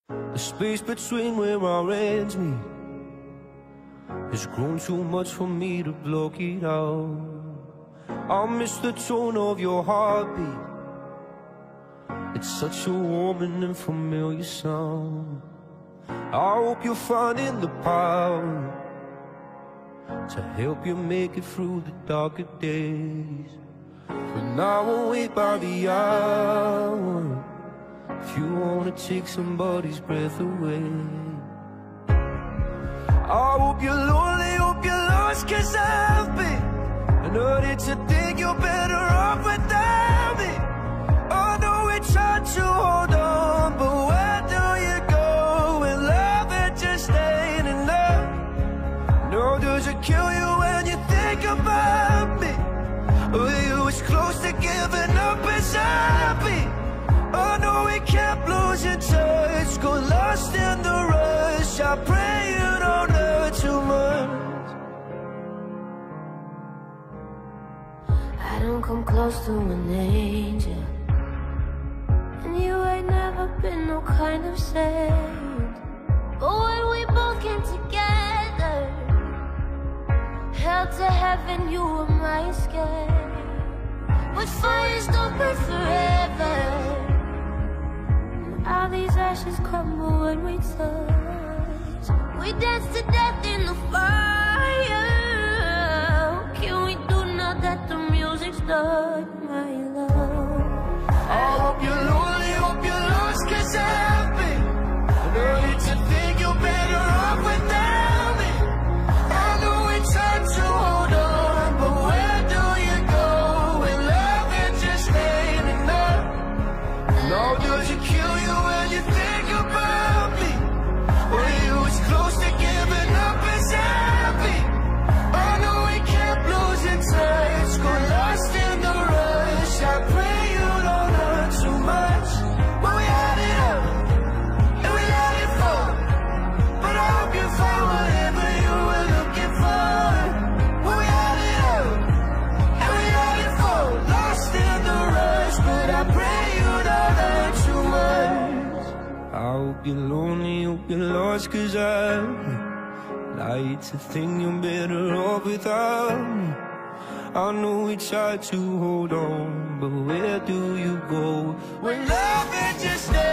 The space between where our ends meet has grown too much for me to block it out. I miss the tone of your heartbeat. It's such a warm and familiar sound. I hope you're finding the power to help you make it through the darker days. When I won't wait by the hour if you wanna take somebody's breath away. I hope you're lonely, hope you're lost, 'cause I've been. I know that you think you're better off without me. I know we tried to hold on, but where do you go when love it just ain't enough? No, does it kill you when you think about me? Were you as close to giving up as I've been? I know we kept losing touch, got lost in the rush. I pray you don't hurt too much. I don't come close to an angel, and you ain't never been no kind of saint. But when we both came together, held to heaven, you were my escape. But fires don't burn forever. All these ashes crumble when we touch. We dance to death in the fire. Can we do now that the music's done, my love? I hope you're lonely, hope you're lost, 'cause I've been. I know that you think you're better off without me. I know it's hard to hold on, but where do you go when love it just ain't enough? No, does it kill you when you think about me? Were you as close to giving up as I've been? I know we kept losing touch, got lost in the rush. I pray you don't hurt too much. When we had it up and we let it fall, but I hope you find whatever you were looking for. When we had it up and we let it fall, lost in the rush, but I pray you don't hurt too much. I hope you're lonely, hope you're lost, 'cause I've lied to think you're better off without me. I know we try to hold on, but where do you go when love it just